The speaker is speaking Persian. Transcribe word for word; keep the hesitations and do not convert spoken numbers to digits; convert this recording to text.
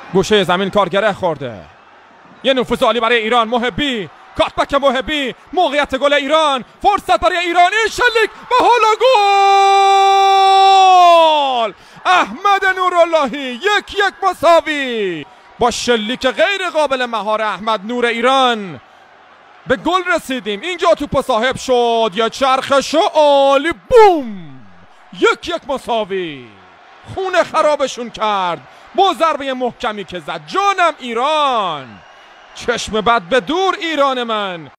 گوشه زمین کارگره خورده. یه نفوذ عالی برای ایران. محبی، کاتبک محبی، موقعیت گل ایران، فرصت برای ایران، این شلیک و حالا گل! احمد نوراللهی یک یک مساوی با شلیک غیر قابل مهار احمد نور ایران به گل رسیدیم. اینجا توپ صاحب شد، یا چرخش عالی، بوم! یک یک مساوی. خونه خرابشون کرد با ضربه محکمی که زد. جانم ایران، چشم بد به دور ایران من.